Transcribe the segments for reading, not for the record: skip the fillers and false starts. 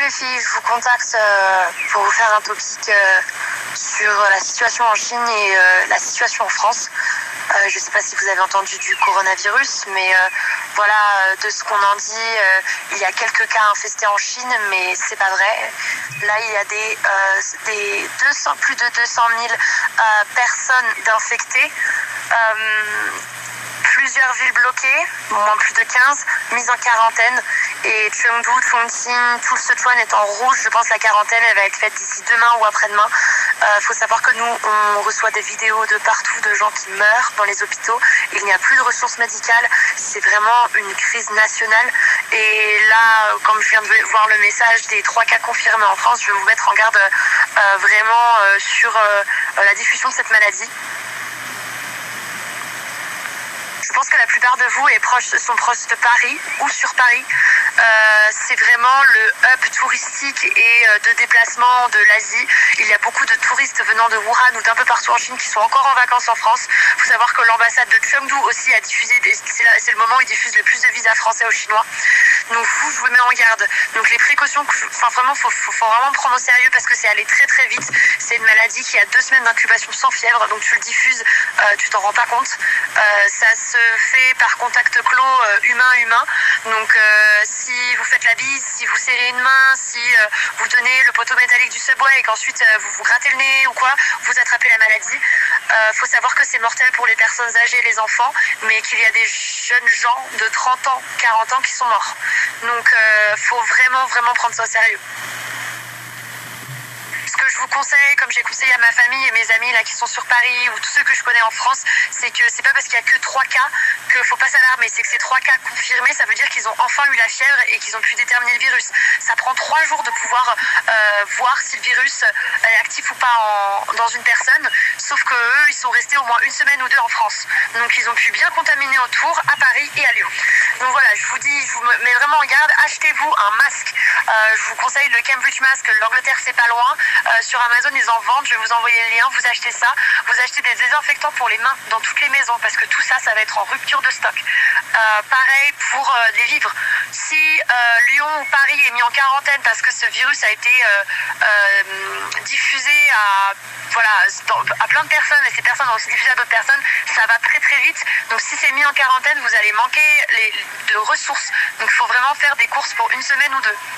les filles, je vous contacte pour vous faire un topic sur la situation en Chine et la situation en France. Je ne sais pas si vous avez entendu du coronavirus, mais voilà, de ce qu'on en dit, il y a quelques cas infestés en Chine, mais c'est pas vrai. Là, il y a plus de 200 000 personnes d'infectées. Plusieurs villes bloquées, au moins plus de 15, mises en quarantaine. Et Chengdu, Chongqing, tout le Sichuan est en rouge. Je pense que la quarantaine, elle va être faite d'ici demain ou après-demain. Faut savoir que nous, on reçoit des vidéos de partout de gens qui meurent dans les hôpitaux. Il n'y a plus de ressources médicales. C'est vraiment une crise nationale. Et là, comme je viens de voir le message des 3 cas confirmés en France, je vais vous mettre en garde vraiment sur la diffusion de cette maladie. Je pense que la plupart de vous sont proches de Paris ou sur Paris. C'est vraiment le hub touristique et de déplacement de l'Asie. Il y a beaucoup de touristes venant de Wuhan ou d'un peu partout en Chine qui sont encore en vacances en France. Il faut savoir que l'ambassade de Chengdu aussi a diffusé, c'est le moment où ils diffusent le plus de visas français aux Chinois. Donc je vous mets en garde. Donc les précautions, vraiment, faut vraiment prendre au sérieux parce que c'est allé très très vite. C'est une maladie qui a 2 semaines d'incubation sans fièvre, donc tu le diffuses, tu t'en rends pas compte. Ça se fait par contact clos humain-humain. Donc si vous faites la bise, si vous serrez une main, si vous tenez le poteau métallique du subway et qu'ensuite vous vous grattez le nez ou quoi, vous attrapez la maladie. Faut savoir que c'est mortel pour les personnes âgées et les enfants, mais qu'il y a des jeunes gens de 30 ans, 40 ans qui sont morts. Donc faut vraiment prendre ça au sérieux. Ce que je vous conseille, comme j'ai conseillé à ma famille et mes amis là qui sont sur Paris ou tous ceux que je connais en France, c'est que c'est pas parce qu'il y a que 3 cas qu'il faut pas s'alarmer. C'est que ces 3 cas confirmés, ça veut dire qu'ils ont enfin eu la fièvre et qu'ils ont pu déterminer le virus. Ça prend 3 jours de pouvoir voir si le virus est actif ou pas dans une personne. Sauf que eux, ils sont restés au moins 1 semaine ou 2 en France. Donc ils ont pu bien contaminer autour à Paris et à Lyon. Donc voilà, je vous mets vraiment en garde. Achetez-vous un masque. Je vous conseille le Cambridge Mask. L'Angleterre, c'est pas loin. Sur Amazon, ils en vendent. Je vais vous envoyer le lien. Vous achetez ça. Vous achetez des désinfectants pour les mains dans toutes les maisons parce que tout ça, ça va être en rupture de stock. Pareil pour les vivres. Si Lyon ou Paris est mis en quarantaine parce que ce virus a été diffusé à plein de personnes et ces personnes ont aussi diffusé à d'autres personnes, ça va très très vite. Donc si c'est mis en quarantaine, vous allez manquer de ressources. Donc il faut vraiment faire des courses pour 1 semaine ou 2.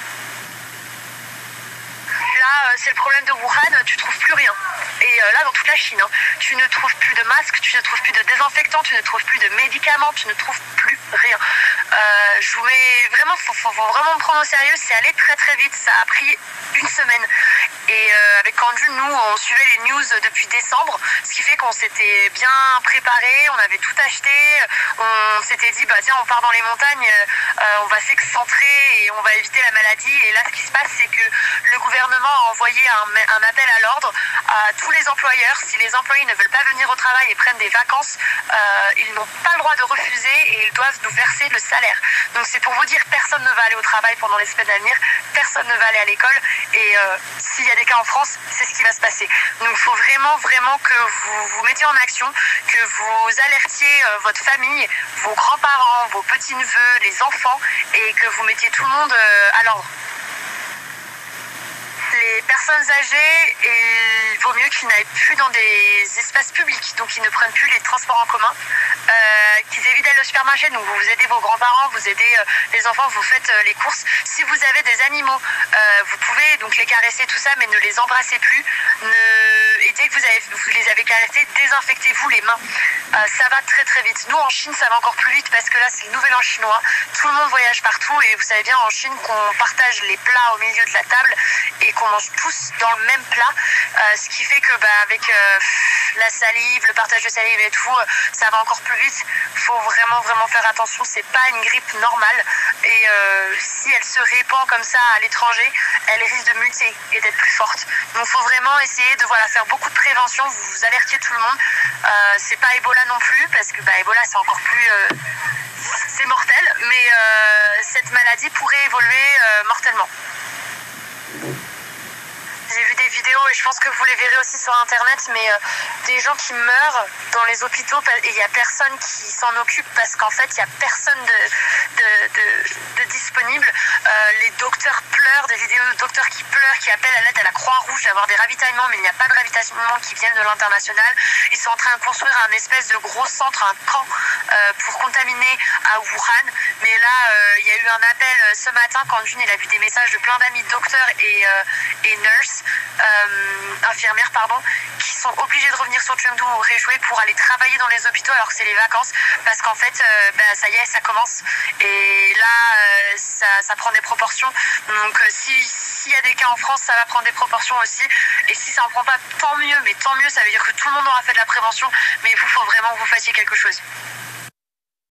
Là, c'est le problème de Wuhan, tu trouves plus rien. Et là, dans toute la Chine, tu ne trouves plus de masques, tu ne trouves plus de désinfectants, tu ne trouves plus de médicaments, tu ne trouves plus rien. Je vous mets vraiment, faut vraiment me prendre au sérieux, c'est allé très très vite, ça a pris 1 semaine. Et avec Candu, nous, on suivait les news depuis décembre, ce qui fait qu'on s'était bien préparé, on avait tout acheté, on s'était dit, tiens, on part dans les montagnes, on va s'excentrer et on va éviter la maladie. Et là, ce qui se passe, c'est que le gouvernement a envoyé un appel à l'ordre à tous les employeurs. Si les employés ne veulent pas venir au travail et prennent des vacances, ils n'ont pas le droit de refuser et ils doivent nous verser le salaire. Donc c'est pour vous dire, personne ne va aller au travail pendant les semaines à venir, personne ne va aller à l'école et s'il y a des cas en France, c'est ce qui va se passer. Donc il faut vraiment que vous vous mettiez en action, que vous alertiez votre famille, vos grands-parents, vos petits-neveux, les enfants et que vous mettiez tout le monde à l'ordre. Les personnes âgées, il vaut mieux qu'ils n'aillent plus dans des espaces publics, donc ils ne prennent plus les transports en commun, qu'ils évitent d'aller au supermarché, donc vous aidez vos grands-parents, vous aidez les enfants, vous faites les courses. Si vous avez des animaux, vous pouvez donc les caresser, tout ça, mais ne les embrassez plus. Et dès que vous les avez caressés, désinfectez-vous les mains. Ça va très très vite. Nous en Chine, ça va encore plus vite parce que là c'est le nouvel an chinois. Tout le monde voyage partout et vous savez bien en Chine qu'on partage les plats au milieu de la table et qu'on mange tous dans le même plat, ce qui fait que avec la salive, le partage de salive et tout, ça va encore plus vite. Faut vraiment faire attention, c'est pas une grippe normale et si elle se répand comme ça à l'étranger, elle risque de muter et d'être plus forte. Donc faut vraiment essayer de faire beaucoup de prévention, vous alertiez tout le monde. C'est pas Ebola non plus parce que Ebola c'est encore plus c'est mortel, mais cette maladie pourrait évoluer mortellement. J'ai vu des vidéos et je pense que vous les verrez aussi sur internet, mais des gens qui meurent dans les hôpitaux et il n'y a personne qui s'en occupe parce qu'en fait il n'y a personne de disponible. Les docteurs pleurent, des vidéos de qui appellent à l'aide à la Croix-Rouge d'avoir des ravitaillements, mais il n'y a pas de ravitaillement qui viennent de l'international. Ils sont en train de construire un espèce de gros centre, un camp pour contaminer à Wuhan. Mais là, il y a eu un appel ce matin quand June il a vu des messages de plein d'amis docteurs et nurses, infirmières pardon, qui sont obligés de revenir sur Chengdu ou Réjoué pour aller travailler dans les hôpitaux alors que c'est les vacances, parce qu'en fait ça y est, ça commence et là ça prend des proportions. Donc s'il y a des cas en France, ça va prendre des proportions aussi, et si ça en prend pas, tant mieux, mais tant mieux, ça veut dire que tout le monde aura fait de la prévention, mais il faut vraiment que vous fassiez quelque chose.